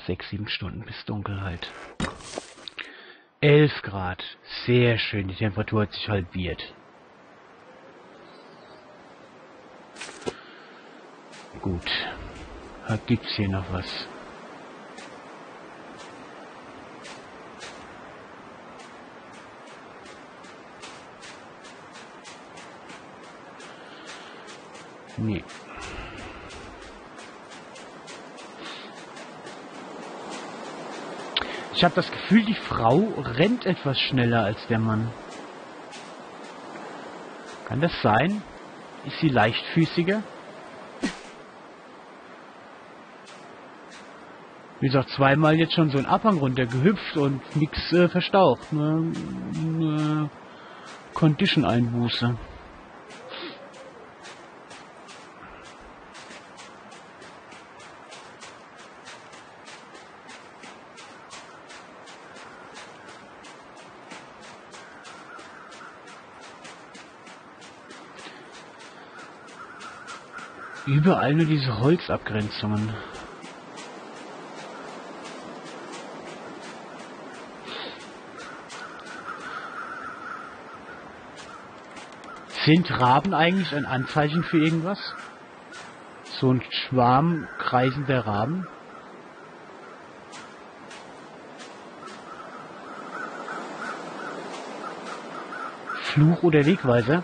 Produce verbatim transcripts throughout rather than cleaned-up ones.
Sechs, sieben Stunden bis Dunkelheit. Elf Grad. Sehr schön. Die Temperatur hat sich halbiert. Gut. Da gibt's hier noch was. Nee. Ich habe das Gefühl, die Frau rennt etwas schneller als der Mann. Kann das sein? Ist sie leichtfüßiger? Wie gesagt, zweimal jetzt schon so ein Abhang runter gehüpft und nichts äh, verstaucht. Ne? Eine Condition-Einbuße. Überall nur diese Holzabgrenzungen. Sind Raben eigentlich ein Anzeichen für irgendwas? So ein Schwarm kreisender Raben? Fluch oder Wegweiser?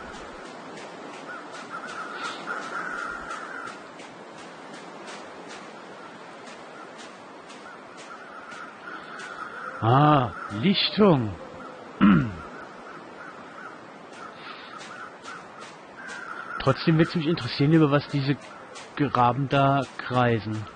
Ah, Lichtung. Trotzdem wird es mich interessieren, über was diese Raben da kreisen.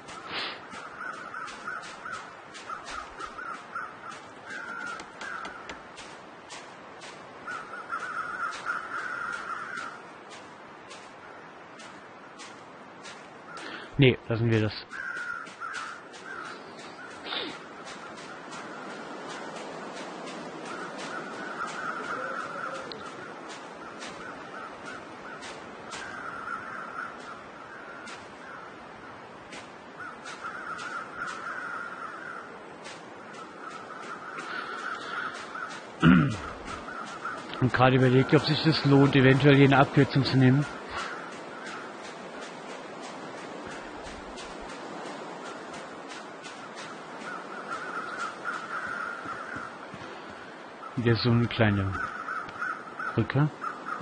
Nee, lassen wir das. Und gerade überlegt, ob sich das lohnt, eventuell hier eine Abkürzung zu nehmen. Wieder so eine kleine Brücke.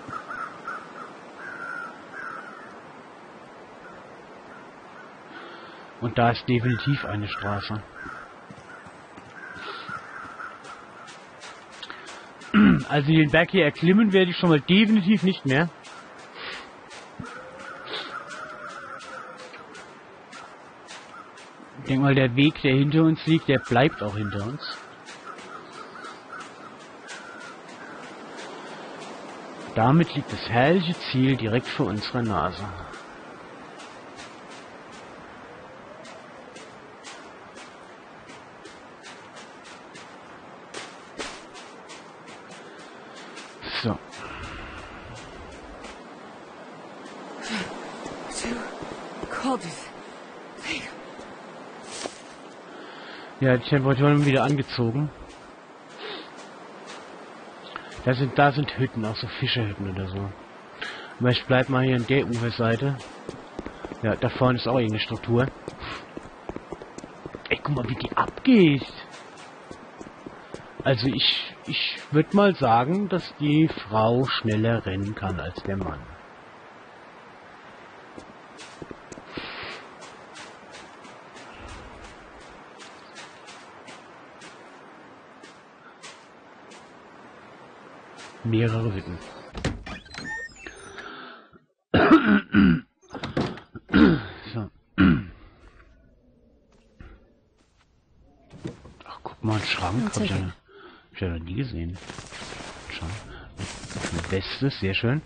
Und da ist definitiv eine Straße. Also den Berg hier erklimmen werde ich schon mal definitiv nicht mehr. Ich denke mal, der Weg, der hinter uns liegt, der bleibt auch hinter uns. Damit liegt das herrliche Ziel direkt vor unserer Nase. So. Ja, die Temperaturen wieder angezogen. Da sind, da sind Hütten, auch so Fischerhütten oder so. Aber ich bleib mal hier an der Uferseite. Ja, da vorne ist auch irgendeine Struktur. Ey, guck mal, wie die abgeht. Also ich, ich würde mal sagen, dass die Frau schneller rennen kann als der Mann. Mehrere Hütten. So. Ach, guck mal, ein Schrank. Hab ich, ja, hab ich ja noch nie gesehen. Schrank. Eine Weste, sehr schön.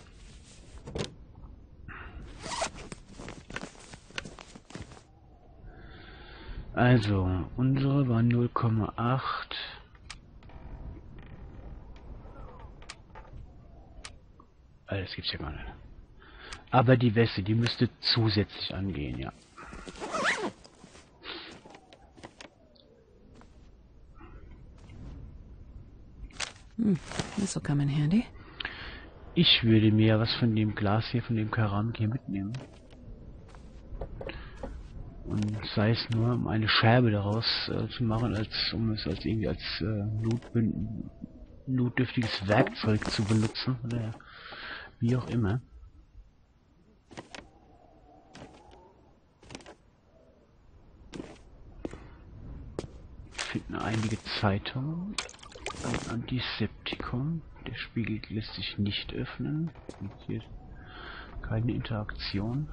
Also, unsere war null Komma acht. Das gibt's ja gar nicht. Aber die Weste, die müsste zusätzlich angehen, ja. Hmm, this'll come in handy. Ich würde mir was von dem Glas hier, von dem Keramik hier mitnehmen. Und sei es nur, um eine Scherbe daraus äh, zu machen, als um es als irgendwie als äh, notbün- notdürftiges Werkzeug zu benutzen, oder wie auch immer. Finden einige Zeitungen, ein Antiseptikum. Der Spiegel lässt sich nicht öffnen. Und hier keine Interaktion.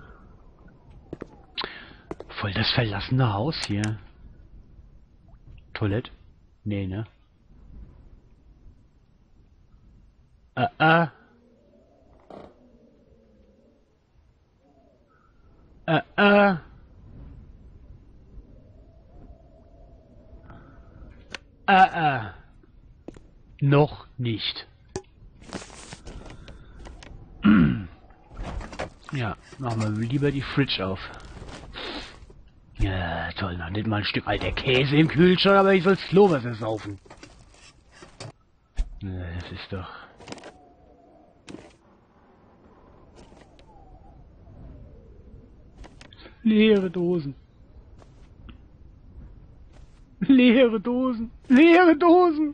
Voll das verlassene Haus hier. Toilette? Nee, ne? Ah, ah. Ah, ah. Ah, ah. Noch nicht. Ja, machen wir lieber die Fridge auf. Ja, toll, noch nicht mal ein Stück alter Käse im Kühlschrank, aber ich soll's Klowasser saufen. Ja, das ist doch... Leere Dosen. Leere Dosen. Leere Dosen.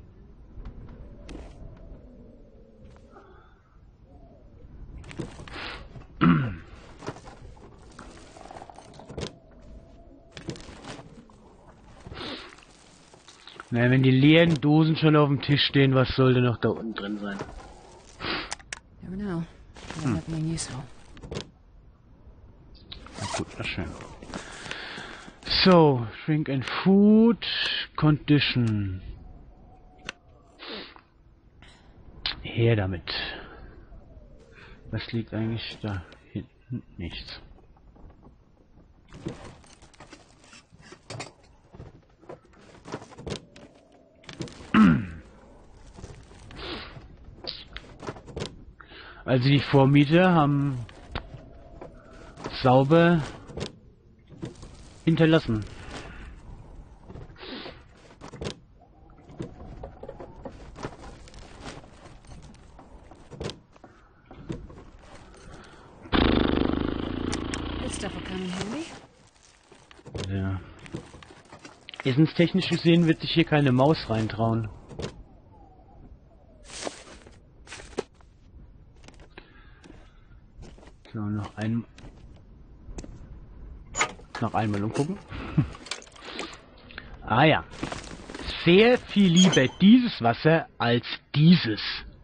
Na, wenn die leeren Dosen schon auf dem Tisch stehen, was sollte noch da unten drin sein? Never know. Might have been useful. Na gut, na schön. So, Drink and Food Condition. Her damit. Was liegt eigentlich da hinten? Nichts. Also die Vormieter haben sauber hinterlassen. This stuff will come in handy. Ja. Essenstechnisch gesehen wird sich hier keine Maus reintrauen. So, noch ein... Noch einmal umgucken. Ah ja. Sehr viel lieber dieses Wasser als dieses.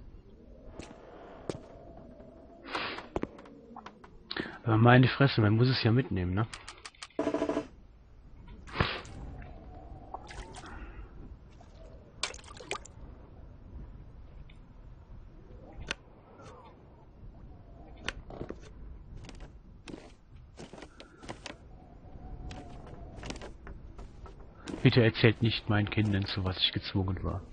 Aber meine Fresse, man muss es ja mitnehmen, ne? Bitte erzählt nicht meinen Kindern, zu was ich gezwungen war.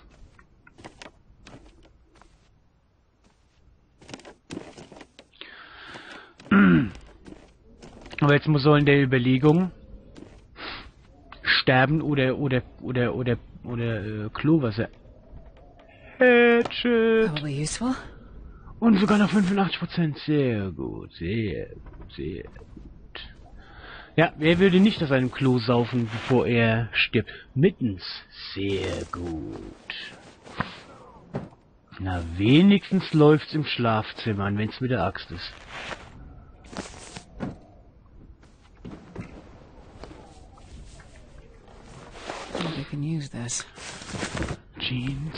Aber jetzt muss so in der Überlegung sterben oder oder oder oder oder äh, Klowasser. Hatchet. Probably useful. Und sogar noch fünfundachtzig Prozent. Sehr gut, sehr gut, sehr gut. Ja, wer würde nicht aus einem Klo saufen, bevor er stirbt? Mittens. Sehr gut. Na, wenigstens läuft's im Schlafzimmer an, wenn's mit der Axt ist. Maybe I can use this. Jeans.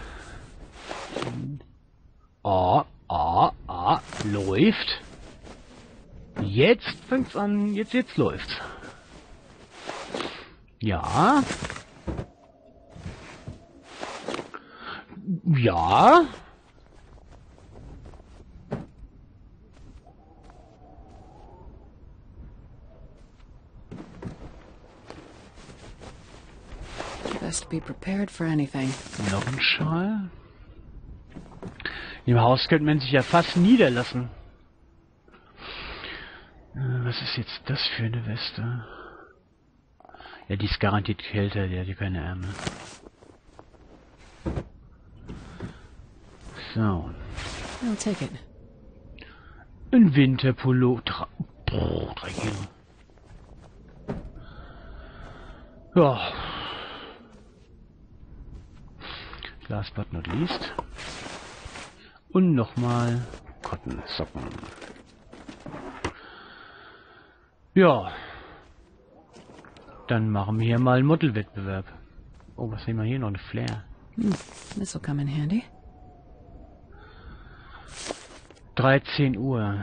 Ah, ah, ah, läuft. Jetzt fängt's an, jetzt, jetzt läuft's. Ja. Ja. Best be prepared for anything. Noch ein Schal. Im Haus könnte man sich ja fast niederlassen. Äh, was ist jetzt das für eine Weste? Ja, die ist garantiert kälter, die hat hier keine Ärmel. So. I'll take it. Ein Winterpullo. Drei, boah, drei Kilo. Ja. Last but not least. Und nochmal Cotton-Socken. Ja. Dann machen wir hier mal einen Modelwettbewerb. Oh, was sehen wir hier noch? Eine Flair. Hmm, this'll come in handy. dreizehn Uhr.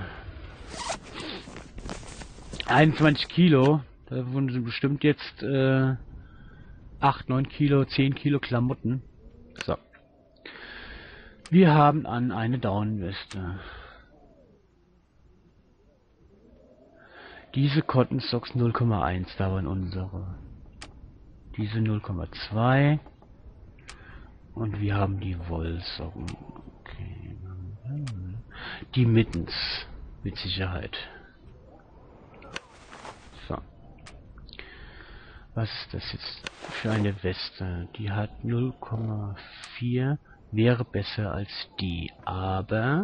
einundzwanzig Kilo. Davon sind bestimmt jetzt äh, acht, neun Kilo, zehn Kilo Klamotten. So. Wir haben an eine Daunenweste. Diese Cotton Socks null Komma eins, da waren unsere. Diese null Komma zwei. Und wir haben die Wollsocken. Okay. Die Mittens. Mit Sicherheit. So. Was ist das jetzt für eine Weste? Die hat null Komma vier. Wäre besser als die. Aber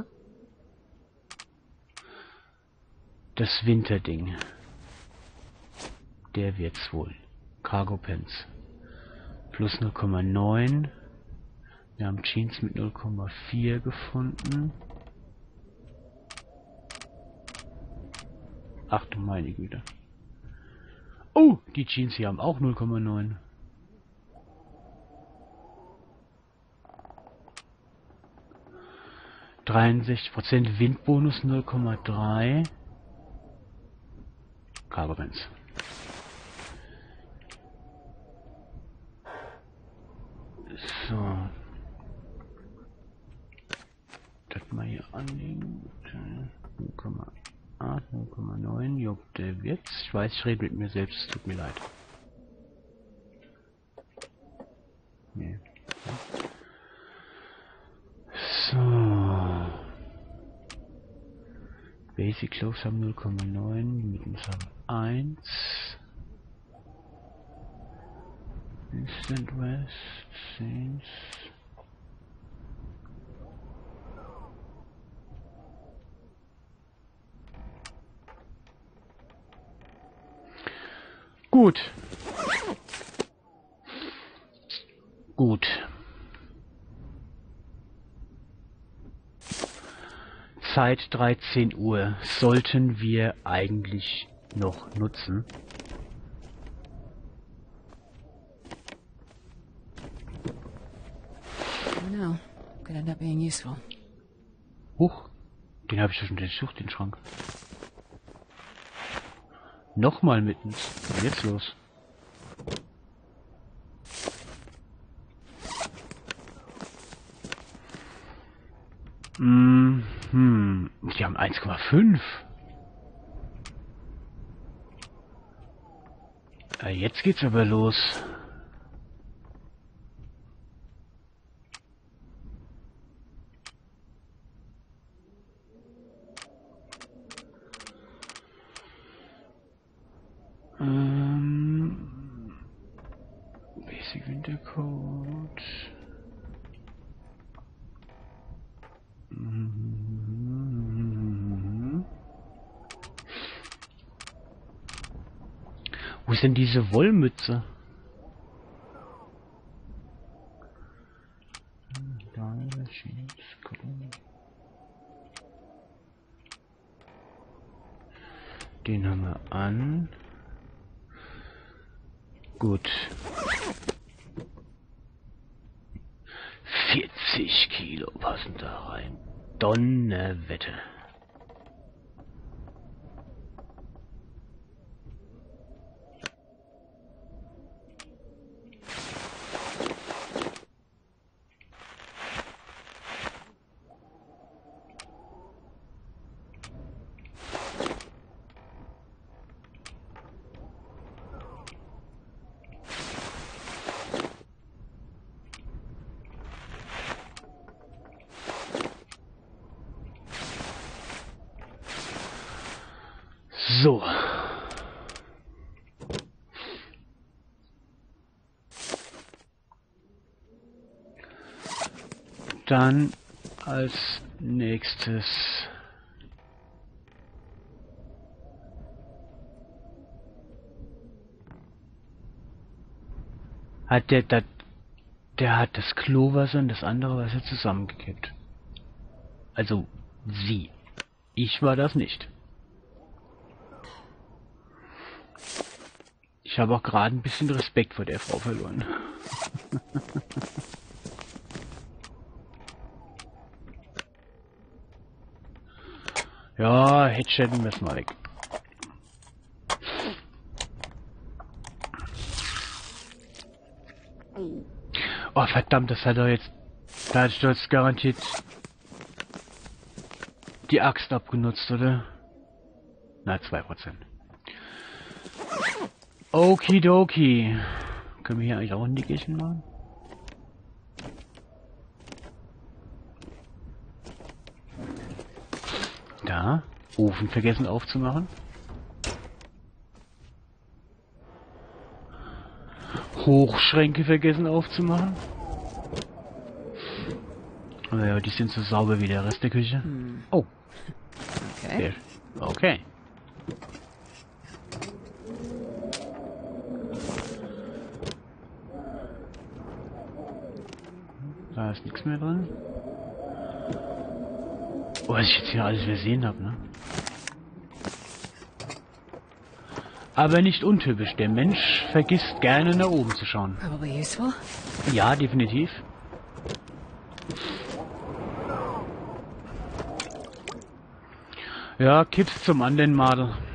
das Winterding. Der wird's wohl. Cargo Pants. Plus null Komma neun. Wir haben Jeans mit null Komma vier gefunden. Ach du meine Güte. Oh, die Jeans hier haben auch null Komma neun. dreiundsechzig Prozent Windbonus null Komma drei. Cargo Pants. So. Das mal hier anlegen. null Komma acht, null Komma neun. Jo, der wird's. Ich weiß, ich rede mit mir selbst. Es tut mir leid. Nee. So. Basic Clothes haben null Komma neun. Mittens haben eins. Instant West. Scenes. Gut. Gut. Zeit dreizehn Uhr. Sollten wir eigentlich noch nutzen. I don't know. Could end up being useful. Huch. Den habe ich ja schon durchsucht, den Schrank. Nochmal mittens. Was ist jetzt los? Mm, hm. Die haben eins Komma fünf. Äh, jetzt geht's aber los. Ähm, Basic Wintercoat. Mhm. Wo ist denn diese Wollmütze? Da den haben wir an. Gut. vierzig Kilo passen da rein. Donnerwette. So. Dann als nächstes? Hat der, der, der hat das Klowasser und das andere Wasser zusammengekippt. Also, sie. Ich war das nicht. Ich habe auch gerade ein bisschen Respekt vor der Frau verloren. Ja, Headshotten wir es mal weg. Oh verdammt, das hat er jetzt... Da hat Stolz garantiert die Axt abgenutzt, oder? Na, zwei Prozent. Okidoki. Können wir hier eigentlich auch ein Nickerchen machen? Da. Ofen vergessen aufzumachen. Hochschränke vergessen aufzumachen. Aber ja, die sind so sauber wie der Rest der Küche. Hm. Oh. Okay. Sehr. Okay. Da ist nichts mehr drin. Oh, was ich jetzt hier alles versehen habe, ne? Aber nicht untypisch. Der Mensch vergisst gerne nach oben zu schauen. Probably useful. Ja, definitiv. Ja, kipp's zum anderen Madel.